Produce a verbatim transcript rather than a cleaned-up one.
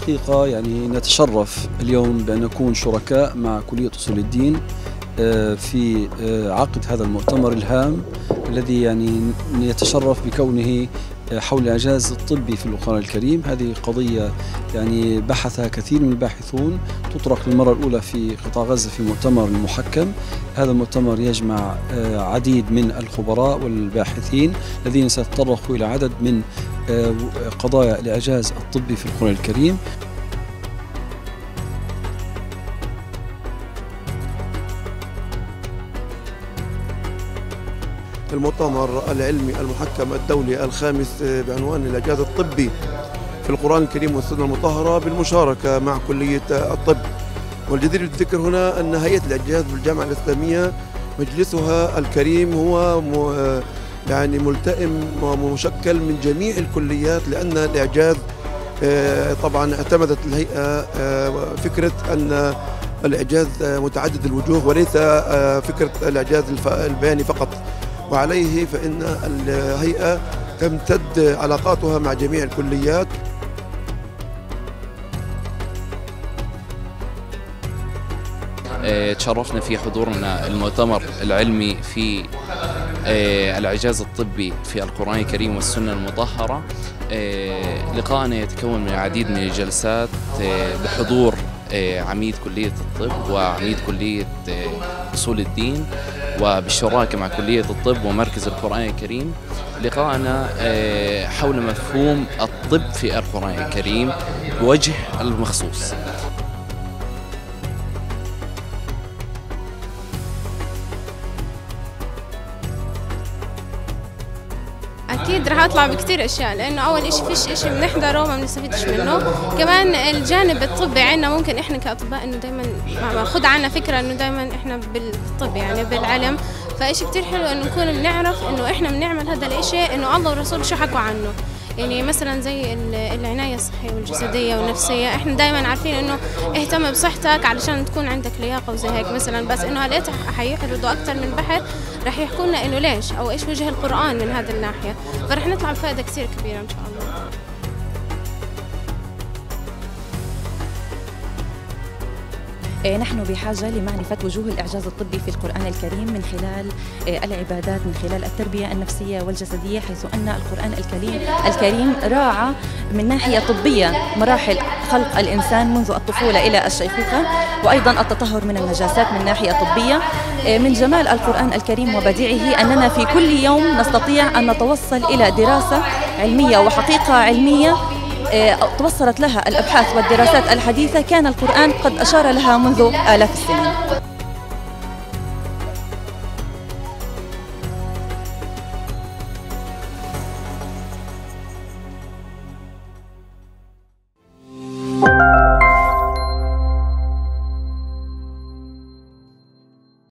الحقيقة يعني نتشرف اليوم بأن نكون شركاء مع كلية أصول الدين في عقد هذا المؤتمر الهام الذي يعني يتشرف بكونه حول الإعجاز الطبي في القرآن الكريم. هذه قضية يعني بحثها كثير من الباحثون، تطرق للمرة الأولى في قطاع غزة في مؤتمر المحكم. هذا المؤتمر يجمع عديد من الخبراء والباحثين الذين سيتطرقوا إلى عدد من قضايا الإعجاز الطبي في القرآن الكريم. المؤتمر العلمي المحكم الدولي الخامس بعنوان الإعجاز الطبي في القرآن الكريم والسنة المطهرة بالمشاركة مع كلية الطب. والجدير بالذكر هنا أن هيئة الإعجاز بالجامعة الإسلامية مجلسها الكريم هو يعني ملتئم ومشكل من جميع الكليات، لأن الإعجاز طبعا اعتمدت الهيئة فكرة أن الإعجاز متعدد الوجوه وليس فكرة الإعجاز البياني فقط، وعليه فإن الهيئة تمتد علاقاتها مع جميع الكليات. تشرفنا في حضورنا المؤتمر العلمي في الإعجاز الطبي في القرآن الكريم والسنة المطهرة. لقاءنا يتكون من العديد من الجلسات بحضور عميد كلية الطب وعميد كلية أصول الدين وبالشراكة مع كلية الطب ومركز القرآن الكريم. لقاءنا حول مفهوم الطب في القرآن الكريم بوجه المخصوص. أكيد رح أطلع بكتير أشياء، لأنه أول إشي فيش إشي بنحضره وما بنستفيدش منه. كمان الجانب الطبي عنا ممكن إحنا كأطباء إنه دايما ماخد عنا فكرة إنه دايما إحنا بالطب يعني بالعلم، فإشي كتير حلو إنه نكون بنعرف إنه إحنا بنعمل هذا الإشي إنه الله ورسوله شو حكوا عنه. يعني مثلا زي العناية الصحية والجسدية والنفسية، احنا دائما عارفين انه اهتم بصحتك علشان تكون عندك لياقة وزي هيك مثلا، بس انه هلقيت حيعرضوا اكثر من بحث رح يحكوا لنا انه ليش او ايش وجه القرآن من هذه الناحية، فرح نطلع بفائدة كثير كبيرة ان شاء الله. نحن بحاجة لمعرفة وجوه الإعجاز الطبي في القرآن الكريم من خلال العبادات، من خلال التربية النفسية والجسدية، حيث أن القرآن الكريم الكريم راعى من ناحية طبية مراحل خلق الإنسان منذ الطفولة إلى الشيخوخة، وأيضا التطهر من النجاسات من ناحية طبية. من جمال القرآن الكريم وبديعه أننا في كل يوم نستطيع أن نتوصل إلى دراسة علمية وحقيقة علمية توصلت لها الأبحاث والدراسات الحديثة كان القرآن قد أشار لها منذ آلاف السنين.